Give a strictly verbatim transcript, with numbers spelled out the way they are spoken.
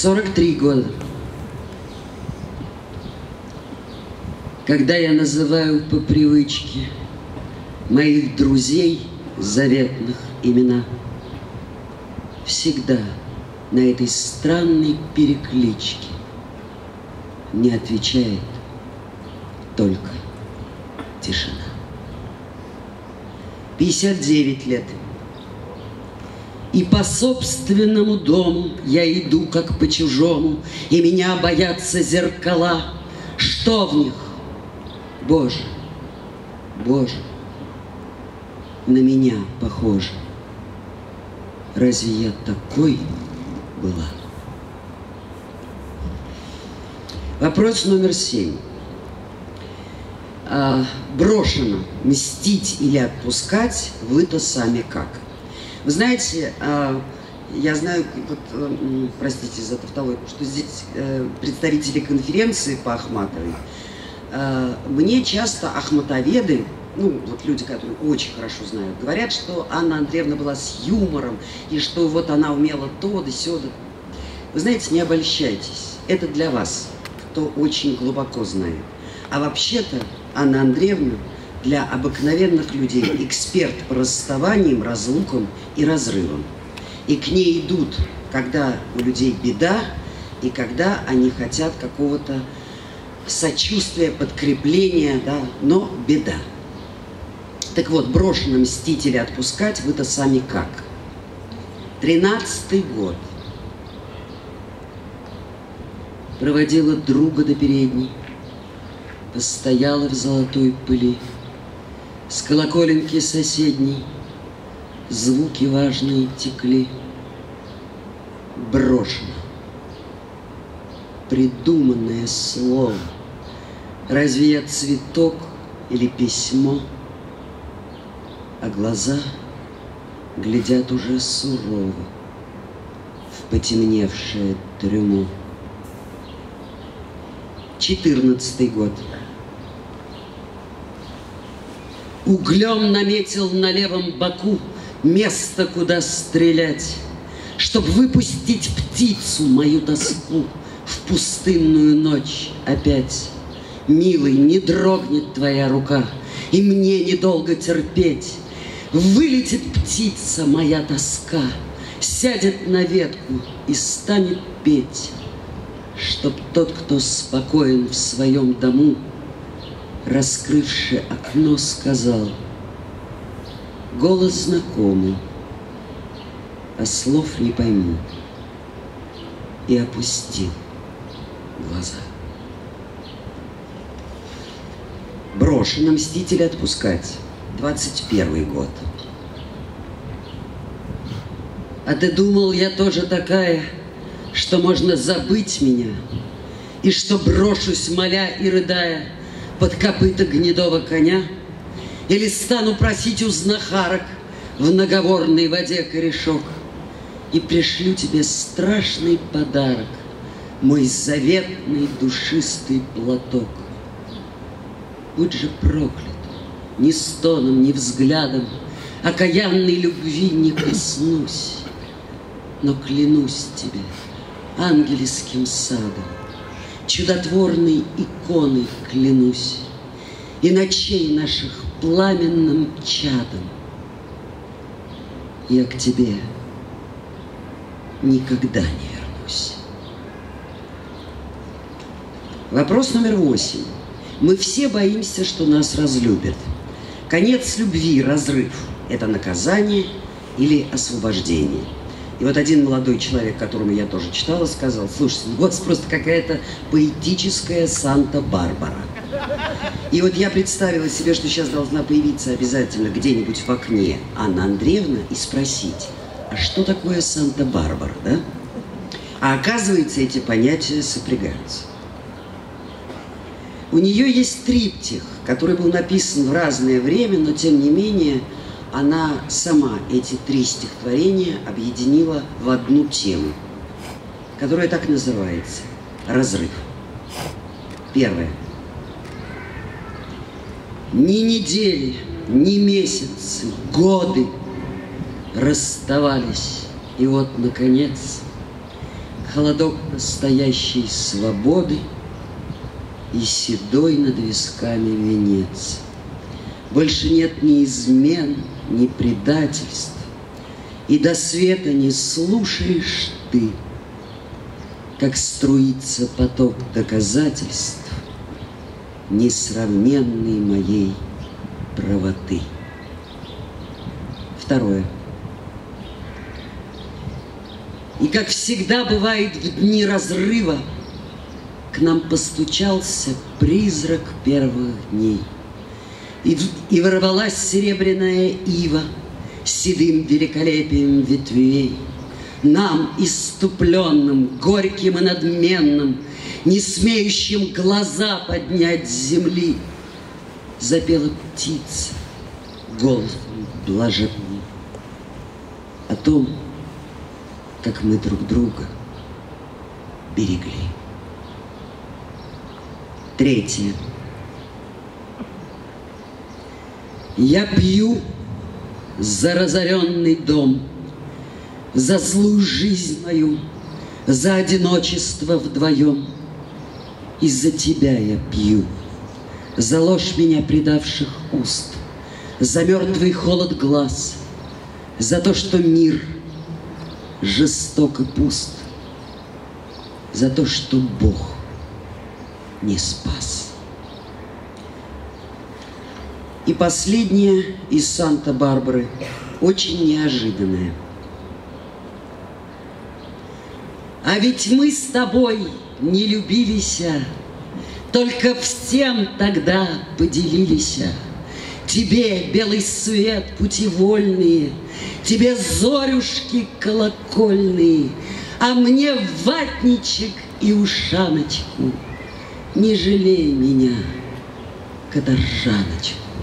сорок три года. Когда я называю по привычке моих друзей заветных имена, всегда на этой странной перекличке не отвечает только тишина. пятьдесят девять лет. И по собственному дому я иду, как по чужому, и меня боятся зеркала. Что в них? Боже, Боже, на меня похоже. Разве я такой была? Вопрос номер семь. А, брошено мстить или отпускать, вы-то сами как? Вы знаете, а, я знаю, вот, простите за тавтологию, что здесь э, представители конференции по Ахматовой. Э, мне часто ахматоведы, ну, вот люди, которые очень хорошо знают, говорят, что Анна Андреевна была с юмором, и что вот она умела то да сё да. Вы знаете, не обольщайтесь. Это для вас, кто очень глубоко знает. А вообще-то Анна Андреевна для обыкновенных людей эксперт по расставаниям, разлукам и разрывам. И к ней идут, когда у людей беда, и когда они хотят какого-то сочувствия, подкрепления, да, но беда. Так вот, брошено мстить или отпускать, вы-то сами как? Тринадцатый год. Проводила друга до передней, постояла в золотой пыли. С колоколенки соседней звуки важные текли. Брошено. Придуманное слово. Разве я цветок или письмо? А глаза глядят уже сурово в потемневшее трюмо. Четырнадцатый год. Углем наметил на левом боку место, куда стрелять, чтоб выпустить птицу мою тоску в пустынную ночь опять. Милый, не дрогнет твоя рука, и мне недолго терпеть. Вылетит птица моя тоска, сядет на ветку и станет петь, чтоб тот, кто спокоен в своем дому, раскрывши окно, сказал: голос знакомый, а слов не пойму, и опустил глаза. Брошено мстить или отпускать. Двадцать первый год. А ты думал, я тоже такая, что можно забыть меня, и что брошусь, моля и рыдая, под копыта гнедого коня? Или стану просить у знахарок в наговорной воде корешок и пришлю тебе страшный подарок, мой заветный душистый платок? Будь же проклят, ни стоном, ни взглядом окаянной любви не коснусь, но клянусь тебе ангельским садом, чудотворной иконой клянусь, и ночей наших пламенным чадом я к тебе никогда не вернусь. Вопрос номер восемь. Мы все боимся, что нас разлюбят. Конец любви, разрыв – это наказание или освобождение? И вот один молодой человек, которому я тоже читала, сказал: слушайте, у вас просто какая-то поэтическая Санта-Барбара. И вот я представила себе, что сейчас должна появиться обязательно где-нибудь в окне Анна Андреевна и спросить: а что такое Санта-Барбара, да? А оказывается, эти понятия сопрягаются. У нее есть триптих, который был написан в разное время, но тем не менее она сама эти три стихотворения объединила в одну тему, которая так называется – «Разрыв». Первое. Ни недели, ни месяцы, годы расставались, и вот, наконец, холодок настоящей свободы и седой над висками венец. Больше нет ни измен, ни предательств, и до света не слушаешь ты, как струится поток доказательств несравненной моей правоты. Второе. И как всегда бывает в дни разрыва, к нам постучался призрак первых дней, и, и ворвалась серебряная ива седым великолепием ветвей. Нам, иступленным, горьким и надменным, не смеющим глаза поднять с земли, запела птица голосом блаженным о том, как мы друг друга берегли. Третье. Я пью за разоренный дом, за злую жизнь мою, за одиночество вдвоем. Из-за тебя я пью, за ложь меня предавших уст, за мертвый холод глаз, за то, что мир жесток и пуст, за то, что Бог не спас. И последнее из Санта-Барбары, очень неожиданное. А ведь мы с тобой не любились, только всем тогда поделились. Тебе белый свет путевольные, тебе зорюшки колокольные, а мне ватничек и ушаночку. Не жалей меня, каторжаночку.